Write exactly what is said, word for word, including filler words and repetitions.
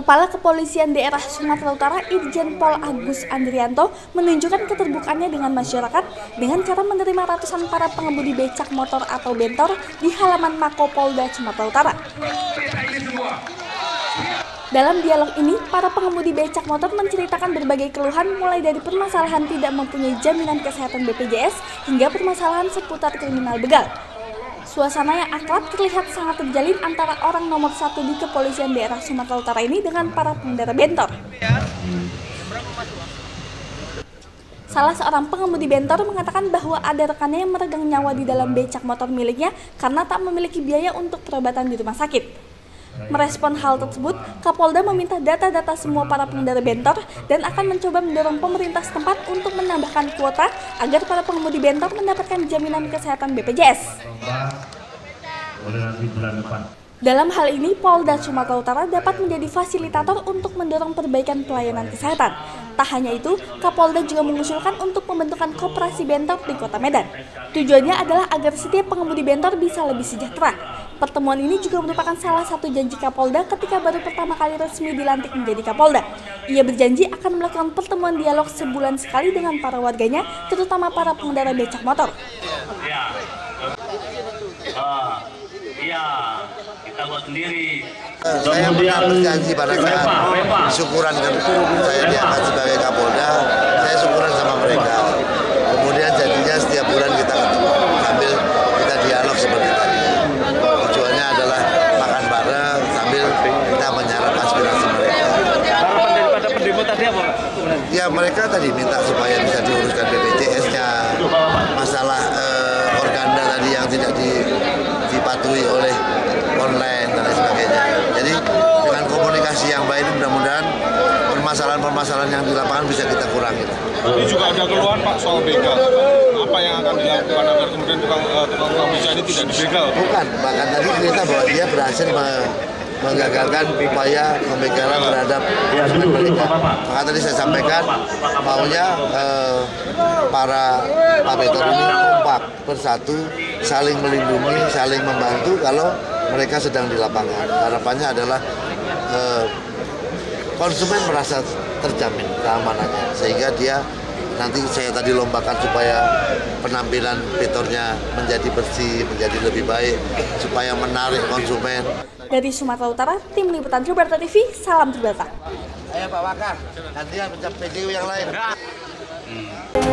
Kepala Kepolisian Daerah Sumatera Utara Irjen Pol Agus Andrianto menunjukkan keterbukaannya dengan masyarakat dengan cara menerima ratusan para pengemudi becak motor atau bentor di halaman Mako Polda Sumatera Utara. Dalam dialog ini, para pengemudi becak motor menceritakan berbagai keluhan mulai dari permasalahan tidak mempunyai jaminan kesehatan B P J S hingga permasalahan seputar kriminal begal. Suasana yang akrab terlihat sangat terjalin antara orang nomor satu di Kepolisian Daerah Sumatera Utara ini dengan para pengendara bentor. Salah seorang pengemudi bentor mengatakan bahwa ada rekannya yang meregang nyawa di dalam becak motor miliknya karena tak memiliki biaya untuk perobatan di rumah sakit. Merespon hal tersebut, Kapolda meminta data-data semua para pengendara bentor dan akan mencoba mendorong pemerintah setempat untuk menambahkan kuota agar para pengemudi bentor mendapatkan jaminan kesehatan B P J S. Dalam hal ini, Polda Sumatera Utara dapat menjadi fasilitator untuk mendorong perbaikan pelayanan kesehatan. Tak hanya itu, Kapolda juga mengusulkan untuk pembentukan koperasi bentor di Kota Medan. Tujuannya adalah agar setiap pengemudi bentor bisa lebih sejahtera. Pertemuan ini juga merupakan salah satu janji Kapolda ketika baru pertama kali resmi dilantik menjadi Kapolda. Ia berjanji akan melakukan pertemuan dialog sebulan sekali dengan para warganya, terutama para pengendara becak motor. Ya, uh, ya kita buat sendiri. Saya pernah berjanji pada saat syukuran kan saya diangkat sebagai Kapolda, saya syukuran sama mereka. Kemudian jadinya setiap bulan kita ketemu sambil kita dialog seperti tadi. Tujuannya adalah makan bareng sambil kita menyerap aspirasi mereka. Harapan daripada pendemo tadi apa? Ya mereka tadi minta supaya bisa diuruskan B P J S-nya, masalah eh, organda tadi yang tidak dipatuhi oleh online dan lain sebagainya. Jadi dengan komunikasi yang baik ini mudah-mudahan permasalahan-permasalahan yang di lapangan bisa kita kurangi. Ini juga ada keluhan Pak soal begal. Apa yang akan dilakukan agar kemudian tukang tukang beca ini tidak dibegal? Bukan, bahkan tadi cerita bahwa dia berhasil menggagalkan upaya pembegalan terhadap mereka. Maka tadi saya sampaikan maunya eh, para Pak Betor ini kompak bersatu, saling melindungi, saling membantu kalau mereka sedang di lapangan. Harapannya adalah eh, konsumen merasa terjamin keamanannya, sehingga dia nanti saya tadi lombakan supaya penampilan betornya menjadi bersih, menjadi lebih baik, supaya menarik konsumen. Dari Sumatera Utara, tim liputan Tribrata T V, salam Tribrata. Ayo Pak Wakar, gantian pencap P D U yang lain.